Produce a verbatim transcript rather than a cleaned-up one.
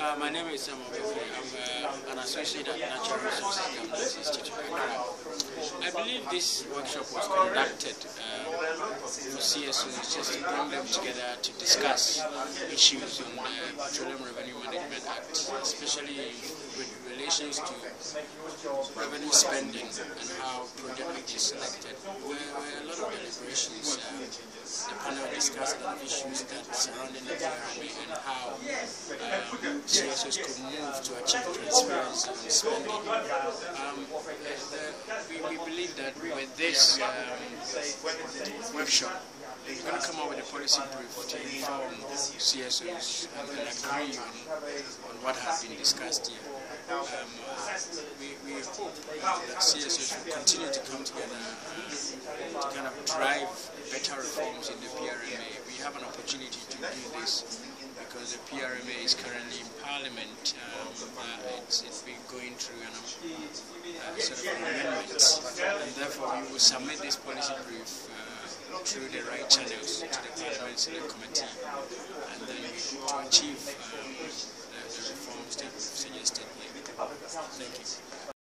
Uh, my name is Bekoe. I'm uh, an associate at Natural Resources Governance Institute. I believe this workshop was conducted uh, for C S Os just to bring them together to discuss issues on the Petroleum Revenue Management Act, especially with relations to revenue spending and how project is selected. There were a lot of deliberations. Uh, the panel discussed a lot of issues that surrounding the P R M A and how um, C S Os could move to achieve transparency on spending. Um, the, we, we believe that with this um, workshop, we're going to come up with a policy brief to inform C S Os and, and agree on, on what has been discussed here. Um, we, we hope that C S Os will continue to come together uh, to kind of drive better reforms in the P R M A. We have an opportunity to do this because the P R M A is currently in Parliament. Um, uh, it's, it's been going through an uh, sort of amendments, and therefore we will submit this policy brief uh, through the right channels to the Parliament Select Committee, and then we to achieve um, the, the reforms that we've suggested here. Thank you.